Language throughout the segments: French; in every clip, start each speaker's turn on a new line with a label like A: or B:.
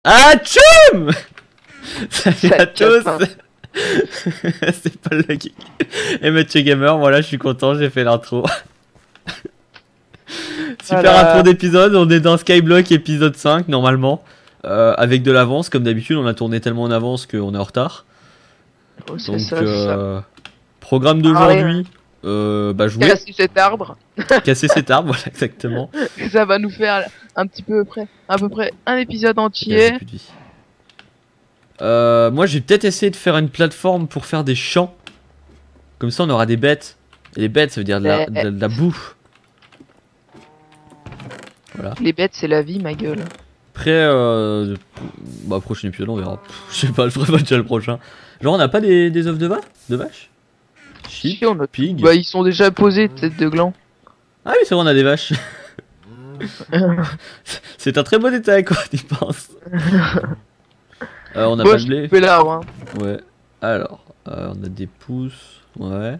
A: Ah, tchoum. Salut à
B: Ça
A: tous.
B: casse,
A: C'est pas le geek. Et Mathieu Gamer, voilà, je suis content, j'ai fait l'intro. Super
B: Voilà.
A: intro d'épisode, on est dans Skyblock épisode 5 normalement. Avec de l'avance, comme d'habitude, on a tourné tellement en avance qu'on est en retard.
B: Oh, c'est
A: Donc,
B: ça, c'est ça.
A: programme d'aujourd'hui, bah jouer,
B: Casser cet arbre,
A: casser cet arbre, voilà exactement.
B: ça va nous faire un petit peu près, à peu près un épisode
A: J'ai
B: entier.
A: plus de vie. Moi j'ai peut-être essayé de faire une plateforme pour faire des champs. Comme ça on aura des bêtes. Et les bêtes ça veut dire de la bouffe. Voilà.
B: Les bêtes, c'est la vie, ma gueule.
A: Après, bah prochain épisode on verra. Je sais pas, je ferai pas déjà le prochain. Genre on n'a pas des œufs de vache? Sheep,
B: Si, on a...
A: pig.
B: Bah, ils sont déjà posés, tête de gland.
A: Ah oui c'est vrai on a des vaches. C'est un très beau détail quoi tu penses. On a
B: Moi,
A: pas de
B: je
A: blé.
B: coupé l'arbre, hein.
A: Ouais. Alors, on a des pousses. Ouais.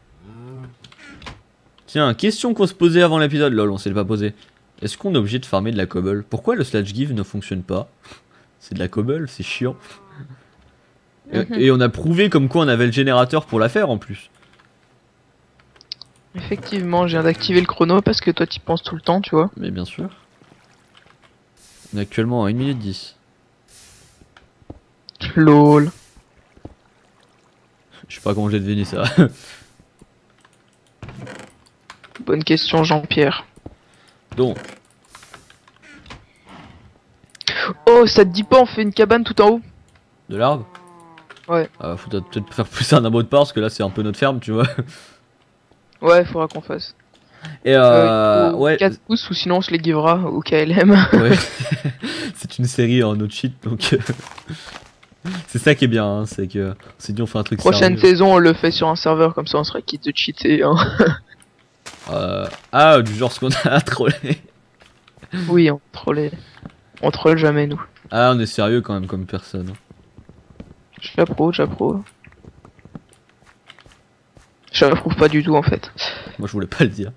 A: Tiens, question qu'on se posait avant l'épisode. Lol, on s'est pas posé. Est-ce qu'on est obligé de farmer de la cobble? Pourquoi le slash give ne fonctionne pas? C'est de la cobble, c'est chiant. Et on a prouvé comme quoi on avait le générateur pour la faire en plus.
B: Effectivement, je viens d'activer le chrono parce que toi, t'y penses tout le temps, tu vois.
A: Mais bien sûr. On est actuellement à 1 minute 10.
B: LOL.
A: Je sais pas comment j'ai deviné ça.
B: Bonne question, Jean-Pierre.
A: Donc,
B: Oh, ça te dit pas, on fait une cabane tout en haut?
A: de l'arbre.
B: Ouais.
A: Faut peut-être faire plus un abri de part parce que là c'est un peu notre ferme, tu vois.
B: Ouais, faudra qu'on fasse.
A: Et ouais.
B: 4 pouces ou sinon on se les givera au KLM.
A: Ouais. C'est une série en no cheat donc. C'est ça qui est bien, hein, c'est que c'est dit on fait un truc
B: Prochaine
A: sérieux.
B: saison, on le fait sur un serveur comme ça, on sera quitte de cheater. Hein.
A: Ah, du genre ce qu'on a trollé.
B: Oui, on trollait. On troll jamais nous.
A: Ah, on est sérieux quand même comme personne.
B: J'approuve. J'approuve pas du tout en fait.
A: Moi je voulais pas le dire.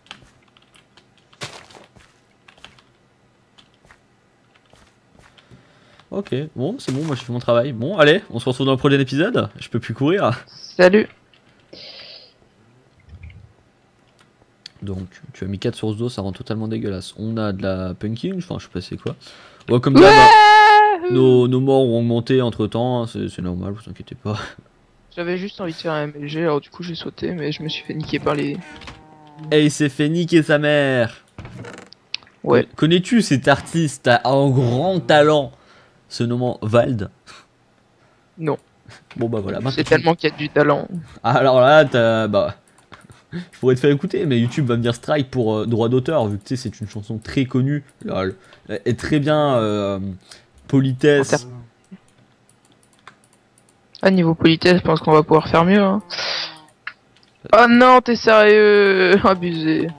A: Ok, bon, c'est bon, moi je fais mon travail. Bon, allez, on se retrouve dans le prochain épisode. Je peux plus courir.
B: Salut.
A: Donc, tu as mis 4 sources d'eau, ça rend totalement dégueulasse. On a de la pumpkin, enfin, je sais pas c'est quoi. Ouais, comme d'hab, hein, nos morts ont augmenté entre temps, hein, c'est normal, vous inquiétez pas.
B: J'avais juste envie de faire un MLG, alors du coup j'ai sauté, mais je me suis fait niquer par les...
A: Et il s'est fait niquer sa mère.
B: Ouais.
A: Connais-tu cet artiste à un grand talent se nommant Vald?
B: Non.
A: Bon bah voilà.
B: C'est tellement qu'il y a du talent.
A: Ah, alors là, t'as... Bah... Je pourrais te faire écouter, mais YouTube va me dire strike pour droit d'auteur, vu que tu sais, c'est une chanson très connue. Lol. Et très bien... politesse.
B: À niveau politesse, je pense qu'on va pouvoir faire mieux. Hein. Oh non, t'es sérieux? Abusé.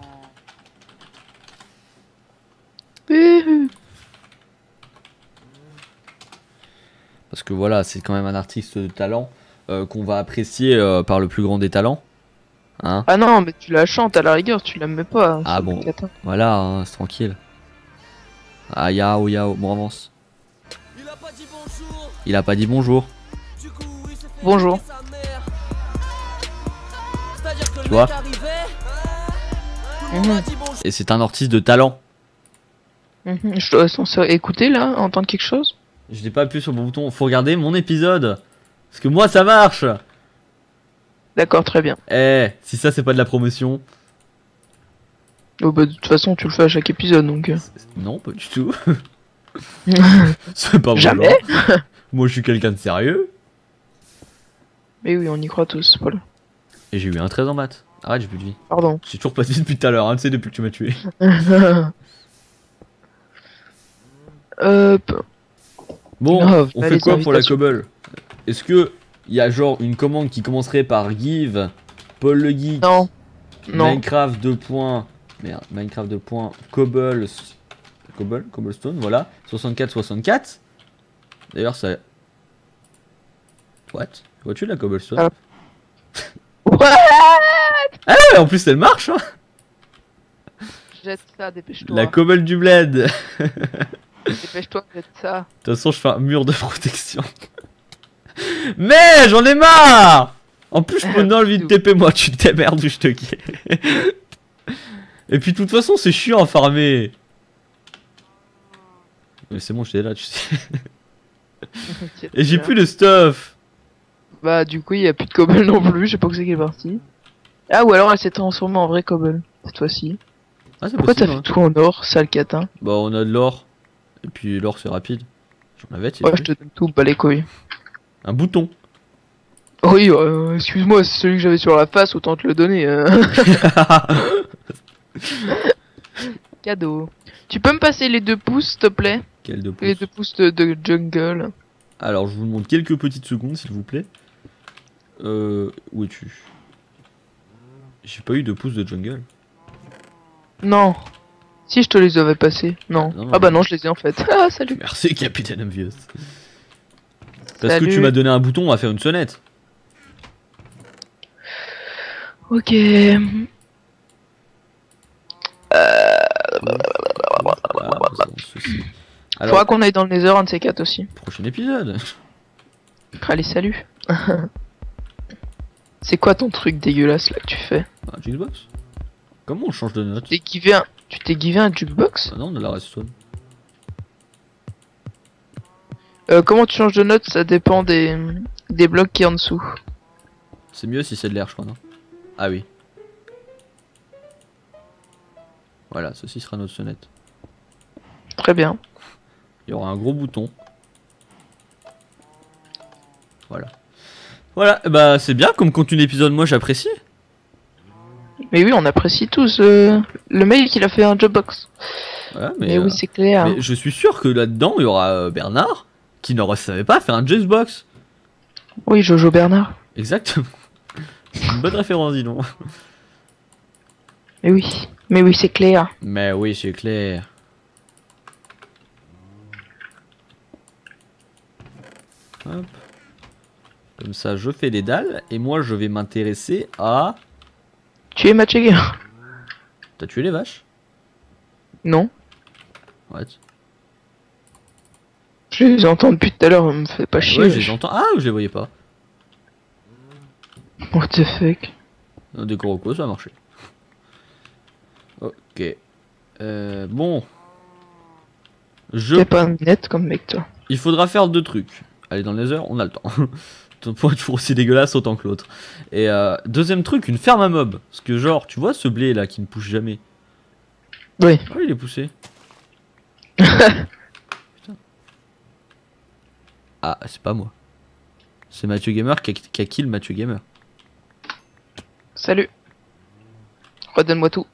A: Parce que voilà, c'est quand même un artiste de talent qu'on va apprécier par le plus grand des talents. Hein?
B: Ah non, mais tu la chantes à la rigueur, tu l'aimes pas. Hein,
A: Ah bon, voilà, hein, c'est tranquille. Ah yao, bon avance. Il a pas dit bonjour.
B: Bonjour.
A: Tu vois? Et c'est un artiste de talent.
B: Je dois censé écouter là, entendre quelque chose?
A: Je n'ai pas appuyé sur mon bouton, faut regarder mon épisode. Parce que moi ça marche.
B: D'accord, très bien.
A: Eh, si ça c'est pas de la promotion.
B: Oh bah de toute façon tu le fais à chaque épisode donc...
A: Non, pas du tout. C'est pas vrai.
B: Jamais.
A: Moi je suis quelqu'un de sérieux.
B: Mais oui, on y croit tous, Paul.
A: Et j'ai eu un 13 en maths. Arrête, j'ai plus de vie.
B: Pardon.
A: J'ai toujours pas de vie depuis tout à l'heure, hein, tu sais, depuis que tu m'as tué. Bon,
B: Grave,
A: on
B: là,
A: fait
B: les
A: quoi pour la
B: invitations.
A: cobble? Est-ce que il y a genre une commande qui commencerait par give Paul le geek
B: Non. Non.
A: Minecraft 2. Merde, Minecraft 2. Cobblestone, voilà. 64. D'ailleurs, ça. What? Vois-tu la cobblestone?
B: Ah. What?
A: Ah ouais, en plus elle marche, hein.
B: Jette ça, dépêche-toi.
A: La cobble du bled.
B: Dépêche-toi, faites ça.
A: De toute façon, je fais un mur de protection. Mais j'en ai marre. En plus, je peux enlever de TP, moi, tu te démerdes où je te guette. Et puis, de toute façon, c'est chiant à farmer. Mais c'est bon, j'étais là, tu sais. Et j'ai plus de stuff.
B: Bah, du coup, il y a plus de cobble non plus, je sais pas où c'est qui est parti. Ah, ou alors elle s'est transformée en vrai cobble, cette fois-ci.
A: Ah, c'est
B: Pourquoi t'as
A: possible,
B: fait tout en or, sale catin?
A: Bah, on a de l'or. Et puis, l'or, c'est rapide. J'en avais, tu sais.
B: Ouais, je te donne tout, bas les couilles.
A: Un bouton.
B: Oui, excuse-moi, c'est celui que j'avais sur la face, autant te le donner. Cadeau. Tu peux me passer les 2 pouces, s'il te plaît?
A: Quel de
B: Les
A: pouce.
B: 2 pouces de jungle.
A: Alors, je vous demande quelques petites secondes, s'il vous plaît. Où es-tu? J'ai pas eu de pouces de jungle.
B: Non. Si je te les avais passés. Non.
A: Non, non,
B: Ah bah
A: non.
B: non, je les ai en fait. Ah, salut.
A: Merci, Capitaine Obvious. Parce
B: Salut.
A: que tu m'as donné un bouton, on va faire une sonnette.
B: Ok.
A: Voilà, bon, ceci. Alors,
B: Faudra qu'on aille dans le Nether, un de ces 4 aussi.
A: prochain épisode.
B: Allez, salut. C'est quoi ton truc dégueulasse là que tu fais?
A: Un Xbox. Comment on change de note?
B: Tu t'es givé un jukebox?
A: Ah non, on a la redstone.
B: Comment tu changes de note? Ça dépend des blocs qui est en dessous.
A: C'est mieux si c'est de l'air, je crois, non? Ah oui. Voilà, ceci sera notre sonnette.
B: Très bien.
A: Il y aura un gros bouton. Voilà. Voilà, bah c'est bien comme contenu d'épisode, moi j'apprécie.
B: Mais oui, on apprécie tous le mail qu'il a fait un jukebox.
A: Voilà,
B: Mais oui, c'est clair.
A: mais je suis sûr que là-dedans, il y aura Bernard qui ne savait pas faire un Xbox.
B: Oui, Jojo Bernard.
A: Exactement. C'est une bonne référence, dis donc.
B: Mais oui, c'est clair.
A: Mais oui, c'est clair. Hop. Comme ça, je fais des dalles et moi je vais m'intéresser à...
B: Tu es matché?
A: T'as tué les vaches?
B: Non.
A: What?
B: Je les entends depuis tout à l'heure, on me fait pas chier.
A: Ouais, je les entends. Ah, je les voyais pas.
B: What the fuck?
A: Des gros ça a marché. Ok. Bon.
B: T'es pas un net comme mec, toi.
A: Il faudra faire 2 trucs. Aller dans les heures, on a le temps. Ton point est toujours aussi dégueulasse autant que l'autre. Et deuxième truc, une ferme à mob. Parce que genre, tu vois ce blé là qui ne pousse jamais.
B: Oui.
A: Ah, il est poussé. Putain. Ah, c'est pas moi. C'est Mathieu Gamer qui a kill Mathieu Gamer.
B: Salut. Redonne-moi tout.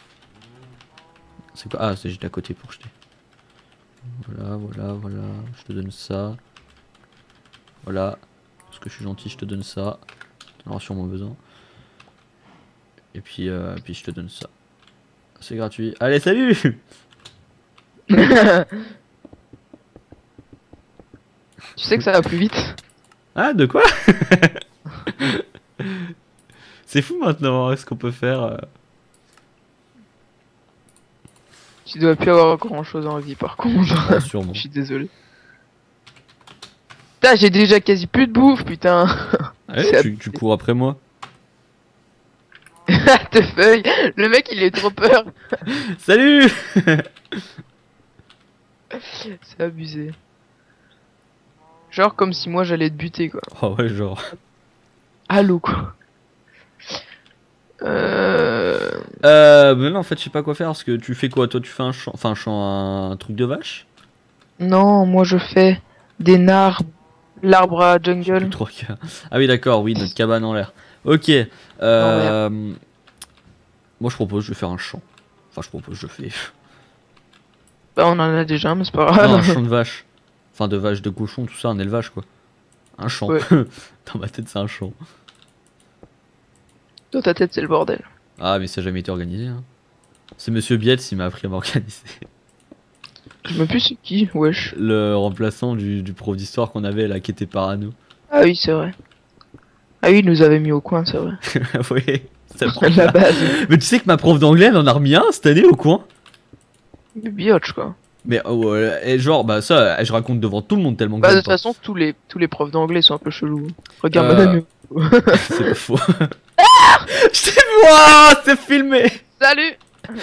A: C'est quoi? Ah, c'est juste à côté pour jeter. Voilà. Je te donne ça. Voilà. Parce que je suis gentil, je te donne ça. T'en auras sûrement besoin. Et puis je te donne ça. C'est gratuit. Allez, salut!
B: Tu sais que ça va plus vite.
A: Ah, de quoi? C'est fou maintenant, ce qu'on peut faire.
B: Tu dois plus avoir grand chose en vie par contre.
A: Ah, sûrement.
B: Je suis désolé. Putain, j'ai déjà quasi plus de bouffe, putain.
A: Allez, tu cours après moi.
B: Te feuille. Le mec il est trop peur.
A: Salut!
B: C'est abusé. Genre comme si moi j'allais te buter quoi.
A: Oh ouais, genre.
B: Allô quoi.
A: Mais non, en fait, je sais pas quoi faire parce que tu fais quoi? Toi, tu fais un champ, enfin, un truc de vache?
B: Non, moi je fais des narbs, l'arbre à jungle.
A: Plus 3K. Ah oui, d'accord, oui, notre cabane en l'air. Ok. Moi, je propose, je vais faire un champ. Enfin, je fais.
B: Bah on en a déjà, mais c'est pas
A: Non,
B: grave.
A: un champ de vache. Enfin, de vache, de cochon, tout ça, un élevage, quoi. Un champ.
B: Ouais.
A: Dans ma tête, c'est un champ.
B: Dans ta tête c'est le bordel.
A: Ah, mais ça n'a jamais été organisé. Hein. C'est Monsieur Biels, il m'a appris à m'organiser.
B: Je sais même plus c'est qui, wesh.
A: Le remplaçant du prof d'histoire qu'on avait là, qui était parano.
B: Ah oui, c'est vrai. Ah oui, il nous avait mis au coin, c'est vrai.
A: Oui, ça prend
B: La base.
A: Mais tu sais que ma prof d'anglais, elle en a remis un cette année au coin.
B: Du biotch quoi.
A: Mais et genre, bah ça, je raconte devant tout le monde tellement que
B: Bah de
A: j'aime
B: toute
A: pas.
B: façon, tous les profs d'anglais sont un peu chelous. Regarde
A: Euh,
B: madame.
A: C'est pas faux. Je t'ai vu, ouah, c'est filmé.
B: Salut.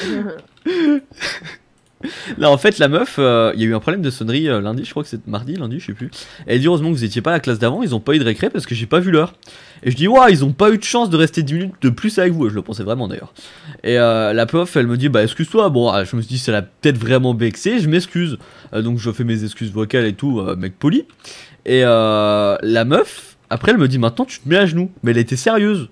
A: Là, en fait, la meuf, il y a eu un problème de sonnerie lundi, je crois que c'est mardi, lundi, je sais plus. Elle dit heureusement que vous étiez pas à la classe d'avant, ils ont pas eu de récré parce que j'ai pas vu l'heure. Et je dis, ouah, ils ont pas eu de chance de rester 10 minutes de plus avec vous. Je le pensais vraiment d'ailleurs. Et la prof, elle me dit, bah excuse-toi. Bon, je me suis dit, ça l'a peut-être vraiment vexé, je m'excuse. Donc je fais mes excuses vocales et tout, mec poli. Et la meuf, après, elle me dit, maintenant tu te mets à genoux. Mais elle était sérieuse.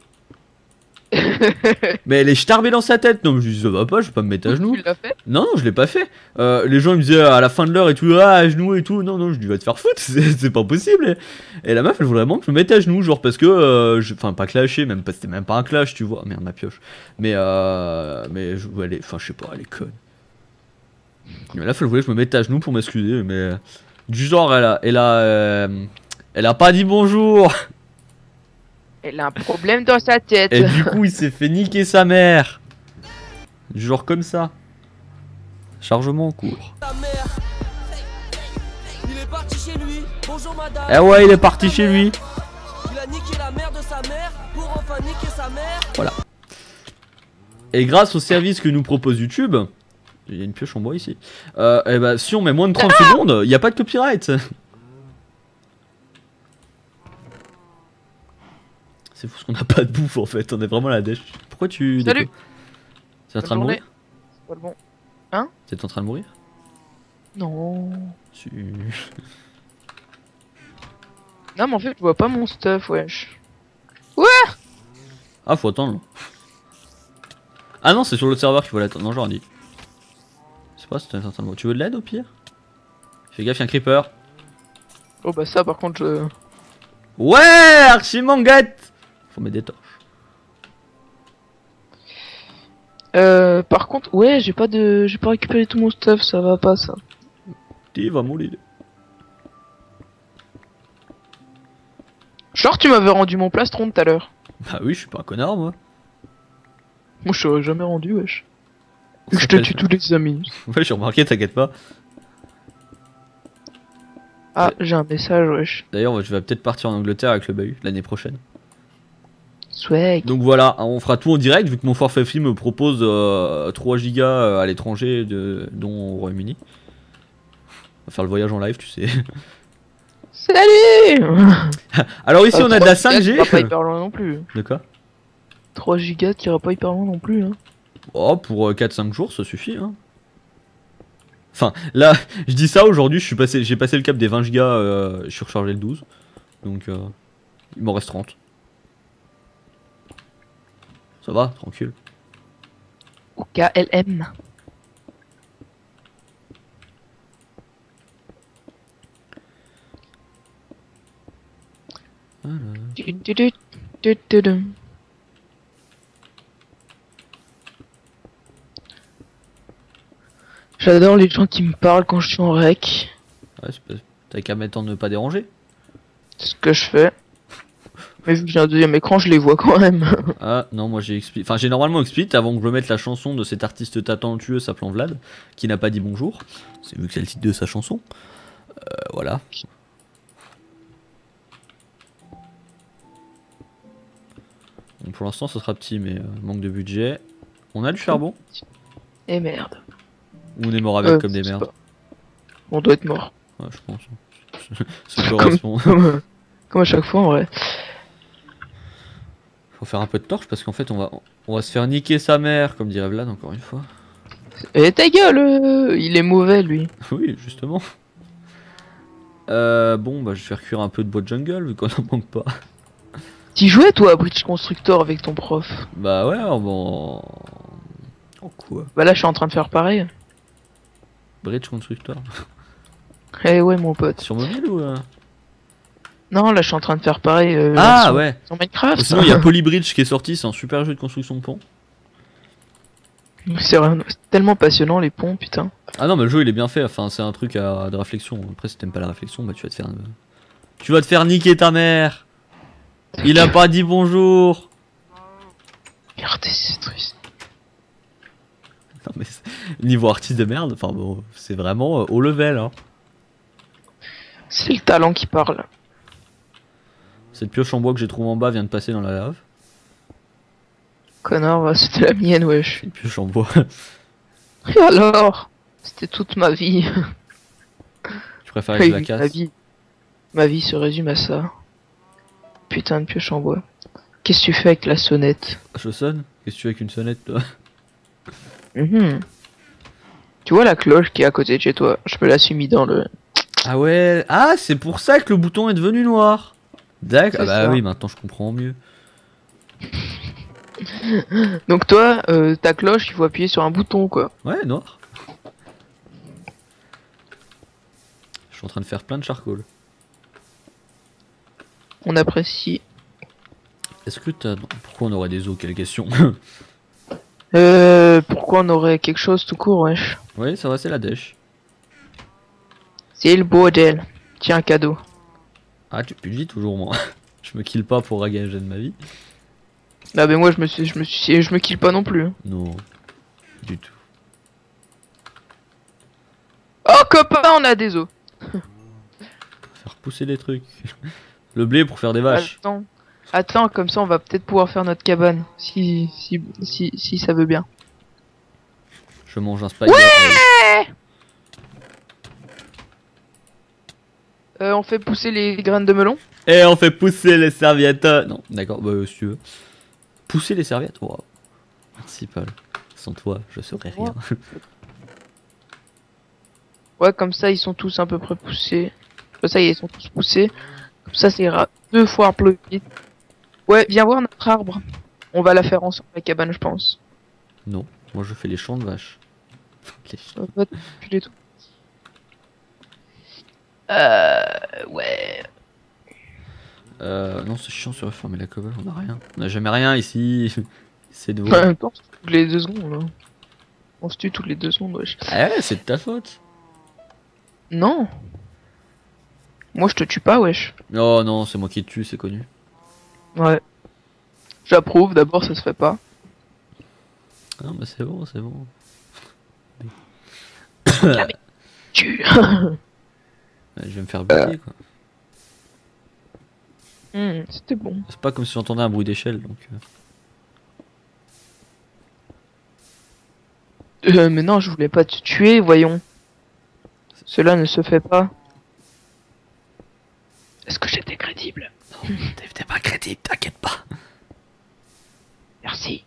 A: Mais elle est starbée dans sa tête. Non, mais je dis, ça va pas, je vais pas me mettre à genoux.
B: Tu l'as fait?
A: Non, non, je l'ai pas fait. Les gens ils me disaient à la fin de l'heure et tout, ah, à genoux et tout. Non, non, je dis, va te faire foutre, c'est pas possible. Et la meuf, elle voulait vraiment que je me mette à genoux, genre parce que, enfin, pas clasher, même c'était même pas un clash, tu vois. Merde, ma pioche. Mais enfin, je sais pas, elle est conne. Mais là, elle voulait que je me mette à genoux pour m'excuser, mais du genre, elle a pas dit bonjour.
B: Elle a un problème dans sa tête.
A: Et du coup, il s'est fait niquer sa mère. Du genre comme ça. Chargement en cours.
C: Il est parti chez lui. Bonjour madame.
A: Eh ouais, il est parti chez lui.
C: Il a niqué la mère de sa mère pour enfin niquer sa mère.
A: Voilà. Et grâce au service que nous propose YouTube, il y a une pioche en bois ici. Et bah, si on met moins de 30 secondes, il n'y a pas de copyright. C'est fou parce qu'on n'a pas de bouffe en fait, on est vraiment à la dèche. Pourquoi tu.
B: Salut.
A: C'est en train de
B: Bonne
A: mourir?
B: C'est pas le bon.
A: C'est en train de mourir?
B: Non.
A: Si.
B: Non, mais en fait, je vois pas mon stuff, wesh.
A: Ah, faut attendre. Ah non, c'est sur le serveur qu'il faut l'attendre. Non, j'aurais dit. C'est pas, c'était en train de mourir. Tu veux de l'aide au pire? Fais gaffe, y'a un creeper.
B: Oh, bah, ça, par contre, je.
A: Ouais, Archimanguette. Faut mettre des torches.
B: Par contre, ouais, j'ai pas récupéré tout mon stuff, ça va pas, ça.
A: Tu vas mourir.
B: Genre, tu m'avais rendu mon plastron tout à l'heure.
A: Bah oui, je suis pas un connard moi.
B: Moi, je t'aurais jamais rendu, wesh. Vu que je te tue tous les amis.
A: Ouais, j'ai remarqué, t'inquiète pas.
B: Ah, j'ai un message, wesh.
A: D'ailleurs, je vais peut-être partir en Angleterre avec le bahut l'année prochaine.
B: Swag.
A: Donc voilà, on fera tout en direct vu que mon forfait film me propose 3 gigas à l'étranger, dont au Royaume-Uni. On va faire le voyage en live, tu sais.
B: Salut.
A: Alors ici, on a de la
B: 3 gigas,
A: 5G.
B: t'iras pas hyper loin non plus.
A: De quoi?
B: 3 gigas, t'iras pas hyper loin non plus, hein.
A: Oh, pour 4-5 jours, ça suffit, hein. Enfin, là, je dis ça aujourd'hui, j'ai passé le cap des 20 gigas, je suis rechargé le 12. Donc, il m'en reste 30. Ça va, tranquille.
B: Ou KLM.
A: Voilà.
B: J'adore les gens qui me parlent quand je suis en rec.
A: Ouais, t'as qu'à mettre en ne pas déranger.
B: C'est ce que je fais. Mais vu que j'ai un deuxième écran, je les vois quand même.
A: Ah non, moi j'ai expliqué. Enfin, j'ai normalement expliqué avant que je mette la chanson de cet artiste talentueux s'appelant Vlad, qui n'a pas dit bonjour. C'est vu que c'est le titre de sa chanson. Voilà. Donc, pour l'instant, ce sera petit, mais manque de budget. On a du charbon?
B: Et merde.
A: Ou on est mort avec comme des
B: je sais
A: merdes?
B: pas. On doit être mort.
A: Ouais, je pense. Ça correspond.
B: Comme à chaque fois en vrai.
A: Faut faire un peu de torche parce qu'en fait, on va se faire niquer sa mère, comme dirait Vlad, encore une fois.
B: Et ta gueule, il est mauvais lui.
A: Oui, justement. Bon, bah je vais faire cuire un peu de bois de jungle vu qu'on en manque pas.
B: T'y jouais toi à Bridge Constructor avec ton prof?
A: Bah ouais, bon. Oh quoi?
B: Bah là je suis en train de faire pareil.
A: Bridge Constructor.
B: Eh ouais mon pote.
A: Sur mobile ou
B: Non là je suis en train de faire pareil.
A: Ah ouais.
B: Sur Minecraft.
A: Sinon il y a Polybridge qui est sorti, c'est un super jeu de construction de pont.
B: C'est tellement passionnant les ponts putain.
A: Ah non mais le jeu il est bien fait, enfin c'est un truc de réflexion. Après si t'aimes pas la réflexion, bah tu vas te faire... Tu vas te faire niquer ta mère. Il a pas dit bonjour.
B: Merde c'est triste.
A: Non, mais niveau artiste de merde, enfin bon, c'est vraiment haut level. Hein.
B: C'est le talent qui parle.
A: Cette pioche en bois que j'ai trouvée en bas vient de passer dans la lave.
B: Connard, bah, c'était la mienne, wesh.
A: Une pioche en bois.
B: Et alors? C'était toute ma vie.
A: Tu préfères que je la
B: Oui,
A: casse?
B: ma vie se résume à ça. Putain de pioche en bois. Qu'est-ce que tu fais avec la sonnette?
A: Je sonne? Qu'est-ce que tu fais avec une sonnette toi?
B: Mhm. Tu vois la cloche qui est à côté de chez toi? Je me la suis mis dans le...
A: Ah ouais, ah c'est pour ça que le bouton est devenu noir. D'accord, ah bah
B: ça.
A: oui, maintenant je comprends mieux.
B: Donc toi, ta cloche, il faut appuyer sur un bouton, quoi.
A: Ouais, noir. Je suis en train de faire plein de charcoal.
B: On apprécie.
A: Est-ce que t'as... Pourquoi on aurait des os? Quelle question.
B: Pourquoi on aurait quelque chose tout court, wesh?
A: Oui, ça va, c'est la dèche.
B: C'est le bordel. Tiens, un cadeau.
A: Ah, tu le dis toujours, moi. Je me kill pas pour ragager de ma vie.
B: Ah ben moi, je me kill pas non plus. Hein.
A: Non, du tout.
B: Oh, copain, on a des os.
A: Faire pousser des trucs. Le blé pour faire des vaches.
B: Attends, comme ça, on va peut-être pouvoir faire notre cabane. Si ça veut bien.
A: Je mange un spider.
B: On fait pousser les graines de melon.
A: Et on fait pousser les serviettes. Non, d'accord, bah si tu veux. Pousser les serviettes. Wow. Merci Paul. Sans toi, je serais rien.
B: Ouais, comme ça, ils sont tous à peu près poussés. Ça y est, ils sont tous poussés. Comme ça ira 2 fois plus vite. Ouais, viens voir notre arbre. On va la faire ensemble, la cabane, je pense.
A: Non, moi je fais les champs de vaches. Les champs.
B: Va t'enculer, toi. Ouais.
A: Non, c'est chiant sur fermer la cobble, on a rien. On a jamais rien ici. C'est de vous.
B: En même temps, c'est toutes les 2 secondes, là. On se tue toutes les 2 secondes, wesh.
A: Ah ouais, c'est de ta faute.
B: Non. Moi, je te tue pas, wesh.
A: Oh non, c'est moi qui te tue, c'est connu.
B: Ouais. J'approuve, d'abord, ça se fait pas.
A: Ah bah c'est bon, c'est bon.
B: Tue.
A: Ouais, je vais me faire buter quoi.
B: C'était bon.
A: C'est pas comme si j'entendais un bruit d'échelle donc.
B: Mais non, je voulais pas te tuer, voyons. Cela ne se fait pas. Est-ce que j'étais crédible?
A: Non, t'es pas crédible, t'inquiète pas.
B: Merci.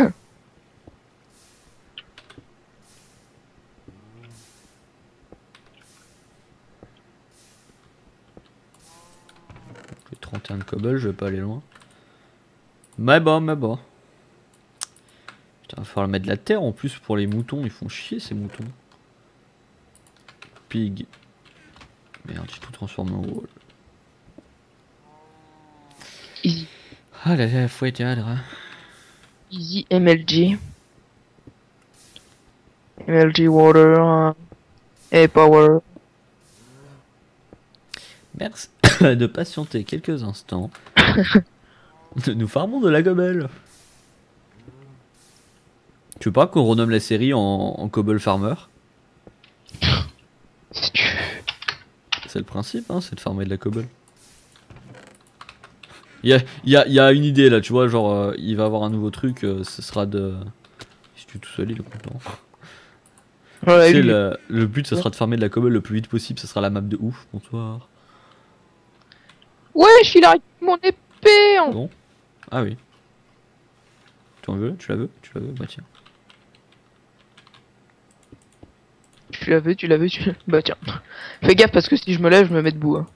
A: J'ai 31 de cobble, je vais pas aller loin. Mais bon, mais bon. Putain, va falloir mettre de la terre en plus pour les moutons, ils font chier ces moutons. Pig. Merde, j'ai tout transformé en wall.
B: Easy.
A: Ah là là, faut éteindre.
B: Easy MLG. MLG Water. Et Power.
A: Merci de patienter quelques instants. Nous farmons de la gobelle. Tu veux pas qu'on renomme la série en Cobble Farmer?
B: Si tu veux.
A: C'est le principe, hein, c'est de farmer de la cobble. Il y a une idée là, tu vois, genre il va avoir un nouveau truc, ce sera de... Si tu es tout seul, il est content.
B: Ouais,
A: Tu sais,
B: lui.
A: le but, ça sera de farmer de la cobble le plus vite possible, ça sera la map de ouf, bonsoir.
B: Wesh, il a récupéré mon épée.
A: Bon. Ah oui. Tu en veux? Tu la veux? Tu la veux? Bah tiens.
B: Tu l'avais, Bah tiens. Fais gaffe parce que si je me lève, je me mets debout. Hein.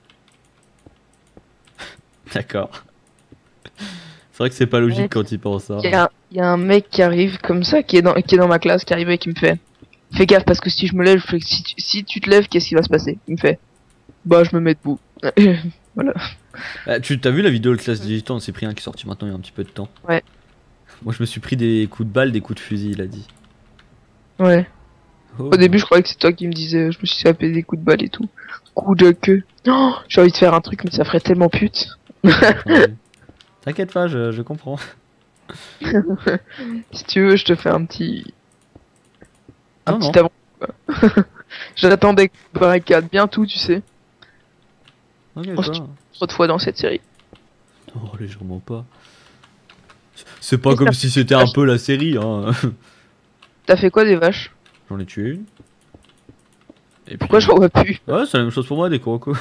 A: D'accord. C'est vrai que c'est pas logique
B: Ouais.
A: quand il pense ça.
B: Il y a un mec qui arrive comme ça, qui est dans ma classe, qui arrive et qui me fait: fais gaffe parce que si je me lève, si tu te lèves, qu'est-ce qui va se passer? Il me fait: bah je me mets debout. Voilà.
A: Ah, tu t'as vu la vidéo de classe digital de Cyprien qui est sortie maintenant il y a un petit peu de temps?
B: Ouais.
A: Moi je me suis pris des coups de balle, des coups de fusil, il a dit.
B: Ouais.
A: Oh.
B: Au début, je croyais que c'est toi qui me disais, je me suis tapé des coups de balle et tout. Coup de queue. Oh, j'ai envie de faire un truc, mais ça ferait tellement pute.
A: Ouais. T'inquiète pas, je comprends.
B: Si tu veux, je te fais un petit Un
A: Non,
B: petit
A: non.
B: avant. Quoi. J'attendais que barricade bien tout, tu sais.
A: Ok,
B: On se
A: quoi.
B: Trop de fois dans cette série.
A: Non, légèrement pas. C'est pas
B: Et
A: comme
B: ça-
A: si c'était un peu la série, hein.
B: T'as fait quoi des vaches?
A: J'en ai tué une. Et
B: Pourquoi
A: puis...
B: j'en vois plus?
A: Ouais, c'est la même chose pour moi, des crocos.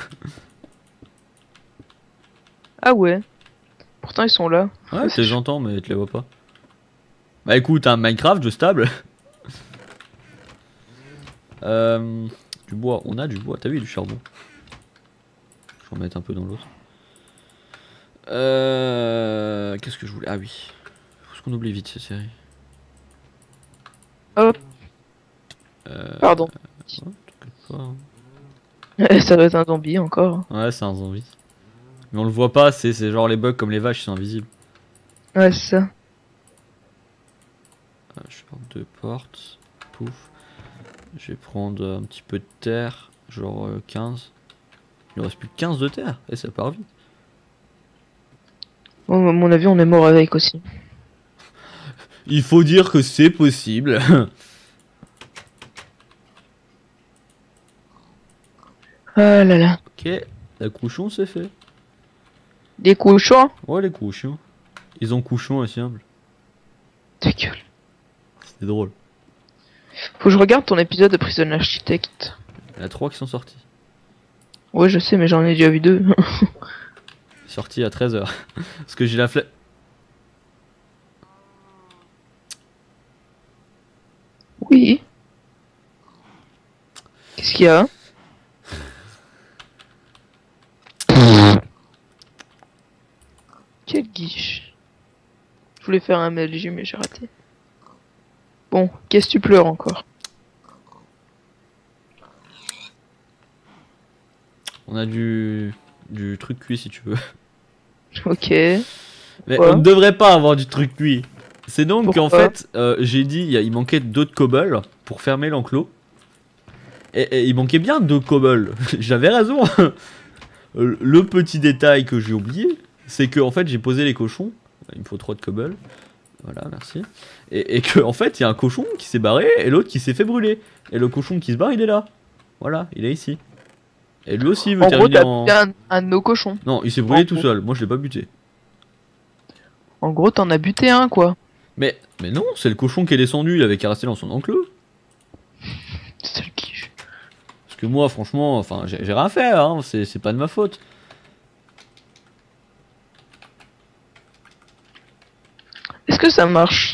B: Ah ouais. Pourtant ils sont là.
A: Ouais, tu les entends, mais tu les vois pas. Bah écoute, un Minecraft, jeu stable. Du bois, on a du bois, t'as vu, du charbon. Je vais en mettre un peu dans l'autre. Qu'est-ce que je voulais? Ah oui. Faut qu'on oublie vite cette série.
B: Hop. Pardon.
A: Ouais, t'inquiète pas, hein.
B: Ça doit être un zombie encore.
A: Ouais, c'est un zombie. Mais on le voit pas, c'est genre les bugs comme les vaches, ils sont invisibles.
B: Ouais, c'est ça.
A: Je vais prendre 2 portes. Pouf. Je vais prendre un petit peu de terre, genre 15. Il ne reste plus que 15 de terre, et ça part vite.
B: Bon, à mon avis, on est mort avec aussi.
A: Il faut dire que c'est possible.
B: Ah là là.
A: Ok, la couchon c'est fait.
B: Des cochons.
A: Ouais, les couchons. Ils ont couchon aussi humble.
B: Ta gueule.
A: C'était drôle.
B: Faut que je regarde ton épisode de Prison Architect.
A: Il y en a 3 qui sont sortis.
B: Ouais, je sais, mais j'en ai déjà vu 2.
A: Sortis à 13h. Parce que j'ai la flemme.
B: Oui. Qu'est-ce qu'il y a? Quelle guiche. Je voulais faire un MLG, mais j'ai raté. Bon, qu'est-ce que tu pleures encore?
A: On a du truc cuit si tu veux.
B: Ok.
A: Mais
B: Quoi
A: on ne devrait pas avoir du truc cuit. C'est donc
B: Pourquoi
A: qu'en fait, j'ai dit, il manquait d'autres cobbles pour fermer l'enclos. Et il manquait bien 2 cobbles. J'avais raison. Le petit détail que j'ai oublié, c'est que en fait j'ai posé les cochons. Il me faut 3 de cobbles. Voilà, merci. Et que en fait il y a un cochon qui s'est barré et l'autre qui s'est fait brûler. Et le cochon qui se barre, il est là. Voilà, il est ici. Et lui aussi il veut
B: En gros,
A: terminer
B: t'as
A: en...
B: buté un de nos cochons.
A: Non, il s'est brûlé
B: En
A: tout
B: gros.
A: seul. Moi je l'ai pas buté.
B: En gros, t'en as buté un, quoi.
A: Mais non, c'est le cochon qui est descendu, il avait qu'à rester dans son enclos.
B: C'est le quiche.
A: Parce que moi, franchement, enfin, j'ai rien fait, hein, c'est pas de ma faute.
B: Est-ce que ça marche?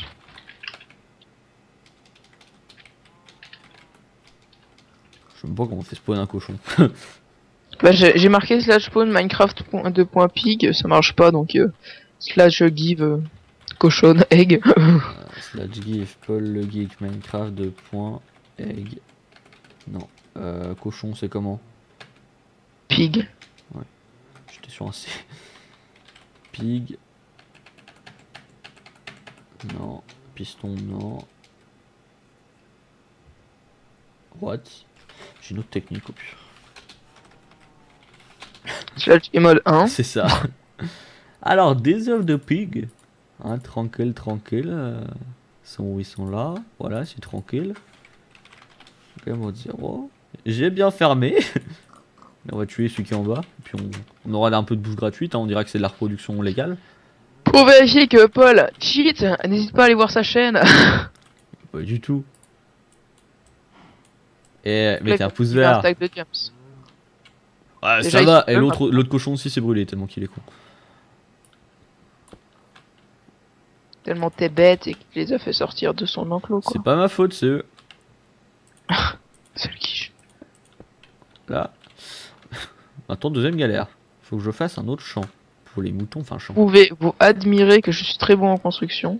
A: Je sais même pas comment on fait spawn un cochon.
B: Bah, j'ai marqué slash spawn Minecraft.2.pig, ça marche pas, donc slash give cochon egg.
A: Slash give Paul le geek Minecraft de point egg. Non, cochon c'est comment?
B: Pig.
A: J'étais sur un C. Pig. Non. Piston, non. What? J'ai une autre technique au pire.
B: Slash mode 1.
A: C'est ça. Alors, des œufs de pig. Hein, tranquille, tranquille. Ils sont là. Voilà, c'est tranquille. Ok, mode 0. J'ai bien fermé. Mais on va tuer celui qui est en bas. Puis on aura un peu de bouffe gratuite. Hein, on dira que c'est de la reproduction légale.
B: Pour vérifier que Paul cheat, n'hésite pas à aller voir sa chaîne.
A: Pas du tout. Et mettez un pouce vert.
B: Stack de jumps.
A: Ouais,
B: Déjà,
A: ça va.
B: il
A: Et
B: se
A: l'autre cochon aussi s'est brûlé tellement qu'il est con.
B: Tellement t'es bête et qu'il les a fait sortir de son enclos, quoi.
A: C'est pas ma faute, c'est eux.
B: C'est le quiche.
A: Là. Maintenant, deuxième galère. Faut que je fasse un autre champ. Pour les moutons, enfin champ.
B: Vous pouvez vous admirer que je suis très bon en construction.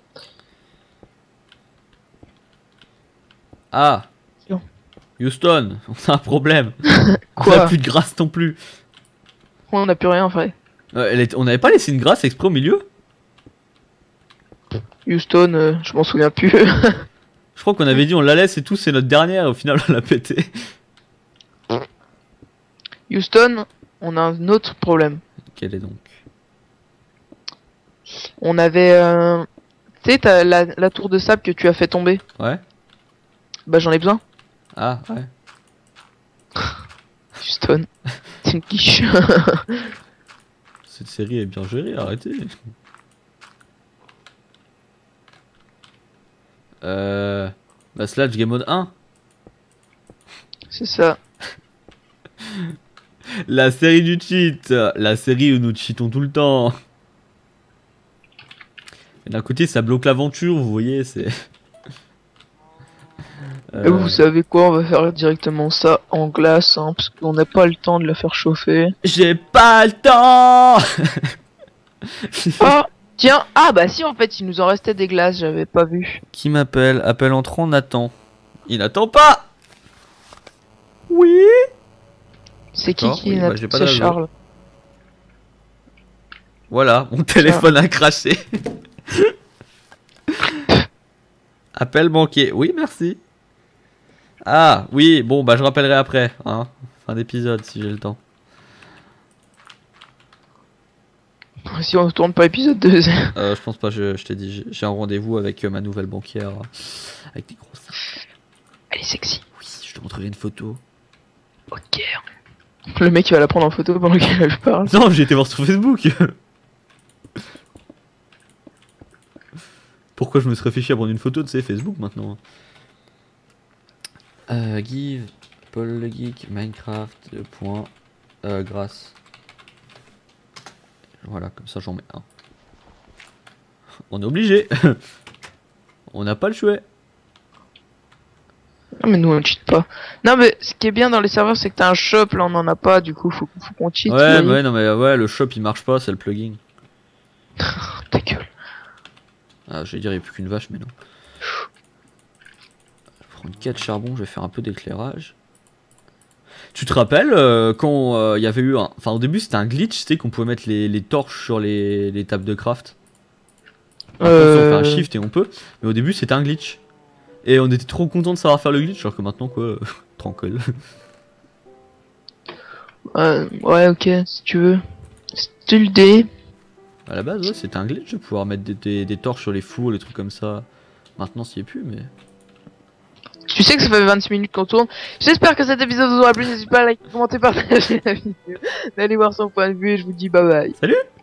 A: Ah
B: Non.
A: Houston, on a un problème. On
B: Quoi?
A: a plus de grâce non plus.
B: On n'a plus rien en vrai.
A: On n'avait pas laissé une grâce exprès au milieu?
B: Houston, je m'en souviens plus.
A: Je crois qu'on avait dit on la laisse et tout, c'est notre dernière et au final on l'a pété.
B: Houston, on a un autre problème.
A: Quel est donc?
B: On avait... tu sais, t'as la tour de sable que tu as fait tomber.
A: Ouais.
B: Bah j'en ai besoin.
A: Ah, ouais.
B: Houston. C'est une quiche.
A: Cette série est bien gérée, arrêtez. Bah Slash Game Mode 1.
B: C'est ça.
A: La série du cheat. La série où nous cheatons tout le temps. Et d'un côté, ça bloque l'aventure, vous voyez, c'est...
B: Et vous savez quoi, on va faire directement ça en glace, hein, parce qu'on n'a pas le temps de la faire chauffer.
A: J'ai pas le temps.
B: Ah, tiens, ah bah si, en fait, il nous en restait des glaces, j'avais pas vu.
A: Qui m'appelle? Appel entrant, Nathan. Il n'attend pas. Oui.
B: C'est qui
A: D'accord, oui,
B: n'a-
A: bah, j'ai pas
B: c'est
A: d'âge.
B: Charles.
A: Voilà, mon téléphone a craché. Appel manqué. Oui, merci. Ah, oui, bon, bah je rappellerai après, hein. Fin d'épisode, si j'ai le temps.
B: Si on tourne pas épisode 2.
A: Je pense pas, je t'ai dit, j'ai un rendez-vous avec ma nouvelle banquière. Avec des grosses seins.
B: Elle est sexy.
A: Oui, je te montrerai une photo.
B: Ok. Le mec il va la prendre en photo pendant qu'elle parle.
A: Non, j'ai été voir sur Facebook. Pourquoi je me serais fait chier à prendre une photo de ces Facebook maintenant? Give, Paul le Geek, Minecraft, grâce. Voilà, comme ça j'en mets un. On est obligé. On n'a pas le choix.
B: Non mais nous on cheat pas. Non mais ce qui est bien dans les serveurs c'est que t'as un shop, là on en a pas, du coup faut qu'on cheat.
A: Ouais,
B: vous voyez.
A: ouais, non mais ouais, le shop il marche pas, c'est le plugin.
B: Ta gueule.
A: Ah, j'allais dire il n'y a plus qu'une vache, mais non. Je prends une 4 charbon, je vais faire un peu d'éclairage. Tu te rappelles quand il y avait eu un... Enfin au début c'était un glitch, tu sais qu'on pouvait mettre les torches sur les tables de craft. Maintenant, on fait un shift et on peut. Mais au début c'était un glitch. Et on était trop content de savoir faire le glitch, alors que maintenant quoi, tranquille.
B: Ouais ok, si tu veux. Still D.
A: À la base ouais c'était un glitch de pouvoir mettre des torches sur les fours, les trucs comme ça. Maintenant s'y est plus mais...
B: Tu sais que ça fait 26 minutes qu'on tourne. J'espère que cet épisode vous aura plu. N'hésitez pas à liker, commenter, partager la vidéo. D'aller voir son point de vue et je vous dis bye bye.
A: Salut!